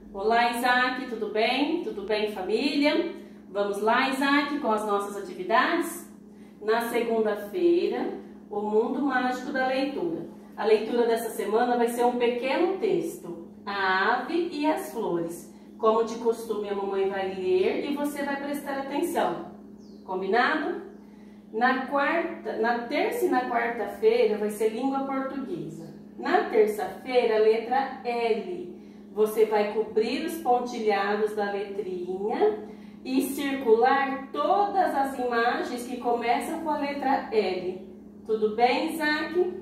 Olá, Isaac, tudo bem? Tudo bem, família? Vamos lá, Isaac, com as nossas atividades? Na segunda-feira, o mundo mágico da leitura. A leitura dessa semana vai ser um pequeno texto, a ave e as flores. Como de costume, a mamãe vai ler e você vai prestar atenção. Combinado? Na terça e na quarta-feira vai ser língua portuguesa. Na terça-feira, a letra L. Você vai cobrir os pontilhados da letrinha e circular todas as imagens que começam com a letra L. Tudo bem, Isaac?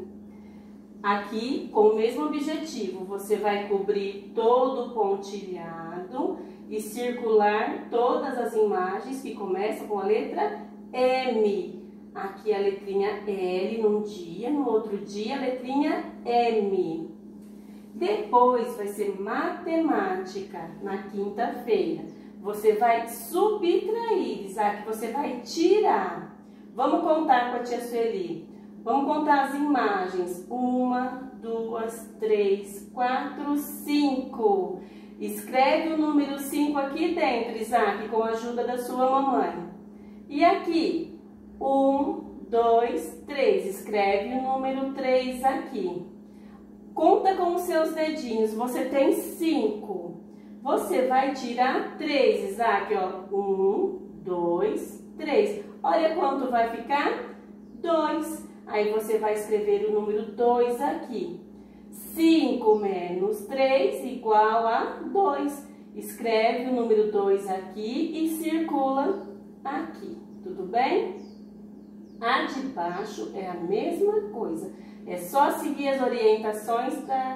Aqui, com o mesmo objetivo, você vai cobrir todo o pontilhado e circular todas as imagens que começam com a letra M. Aqui a letrinha L num dia, no outro dia a letrinha M. Depois vai ser matemática, na quinta-feira. Você vai subtrair, Isaac, você vai tirar. Vamos contar com a tia Sueli. Vamos contar as imagens. 1, 2, 3, 4, 5. Escreve o número 5 aqui dentro, Isaac, com a ajuda da sua mamãe. E aqui, 1, 2, 3. Escreve o número 3 aqui. Conta com os seus dedinhos. Você tem 5. Você vai tirar 3, Isaac, ó. 1, 2, 3. Olha quanto vai ficar? 2. Aí você vai escrever o número 2 aqui. 5 menos 3 igual a 2. Escreve o número 2 aqui e circula aqui. Tudo bem? A de baixo é a mesma coisa. É só seguir as orientações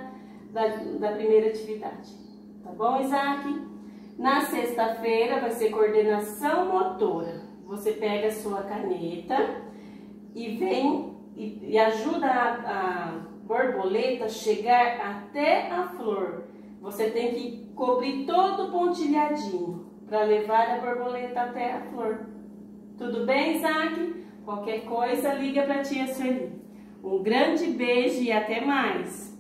da primeira atividade. Tá bom, Isaac? Na sexta-feira vai ser coordenação motora. Você pega a sua caneta e vem e ajuda a borboleta a chegar até a flor. Você tem que cobrir todo o pontilhadinho para levar a borboleta até a flor. Tudo bem, Isaac? Qualquer coisa, liga para a tia Sueli. Um grande beijo e até mais!